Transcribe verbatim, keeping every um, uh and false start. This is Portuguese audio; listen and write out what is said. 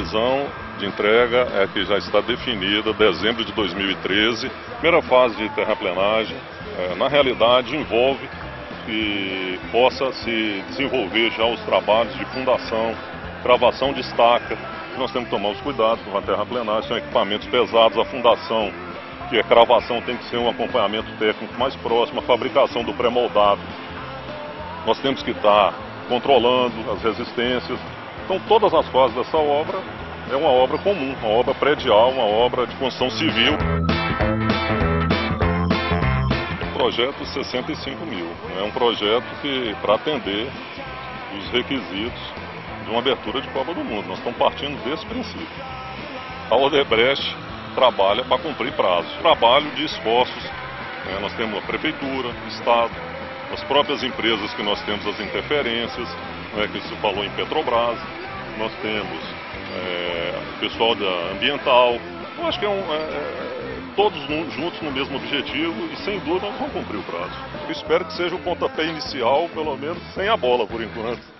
previsão de entrega é que já está definida dezembro de dois mil e treze. Primeira fase de terraplenagem, é, na realidade, envolve que possa se desenvolver já os trabalhos de fundação, cravação de estaca. Nós temos que tomar os cuidados com a terraplenagem, são equipamentos pesados, a fundação, que é cravação, tem que ser um acompanhamento técnico mais próximo, a fabricação do pré-moldado. Nós temos que estar controlando as resistências. Então, todas as fases dessa obra é uma obra comum, uma obra predial, uma obra de construção civil. Projeto sessenta e cinco mil. É um projeto que, para atender os requisitos de uma abertura de Copa do Mundo. Nós estamos partindo desse princípio. A Odebrecht trabalha para cumprir prazos. Trabalho de esforços. Né? Nós temos a Prefeitura, o Estado, as próprias empresas que nós temos as interferências, né, que se falou em Petrobras. Nós temos é, o pessoal da ambiental. Eu acho que é, um, é todos juntos no mesmo objetivo e, sem dúvida, nós vamos cumprir o prazo. Eu espero que seja o pontapé inicial, pelo menos sem a bola, por enquanto.